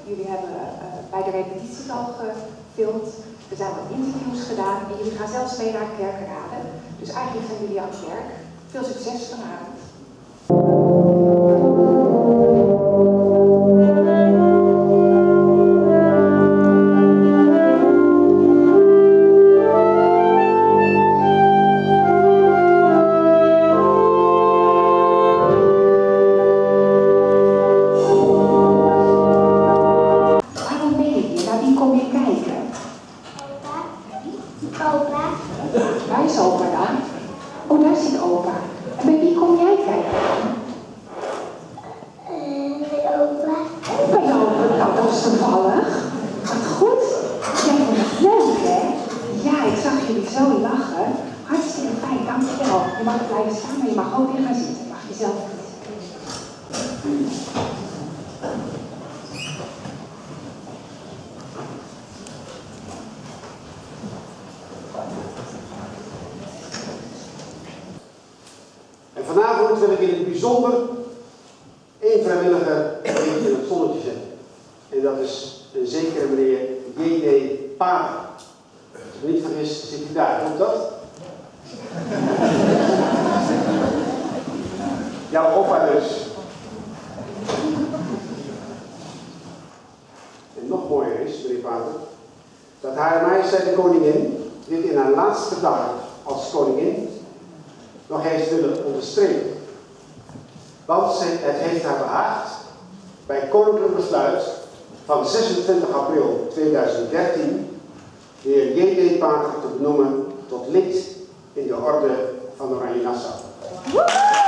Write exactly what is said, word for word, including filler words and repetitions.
Jullie hebben uh, bij de repetities al gefilmd. Er zijn wat interviews gedaan en jullie gaan zelfs mee naar Kerkrade. Dus eigenlijk zijn jullie aan het werk. Veel succes vanavond. Opa. Waar is opa dan? Oh, daar zit opa. En bij wie kom jij kijken? Uh, bij opa. Bij opa? Nou, dat is toevallig. Wat goed. Jij vond het leuk, hè? Ja, ik zag jullie zo lachen. Hartstikke fijn, dankjewel. Je mag blijven staan, maar je mag ook weer gaan zitten. Je mag jezelf kiezen. En vanavond wil ik in het bijzonder één vrijwilliger in het zonnetje zetten. En dat is een zekere meneer J D Pater. Als ik me niet vergis, zit hij daar. Klopt dat? Jouw opa dus. En nog mooier is, meneer Pater, dat Hare Majesteit de Koningin dit in haar laatste dag als koningin nog eens willen onderstrepen. Want ze, het heeft haar behaagd bij koninklijk besluit van zesentwintig april tweeduizend dertien de heer J D Pater te benoemen tot lid in de orde van Oranje Nassau.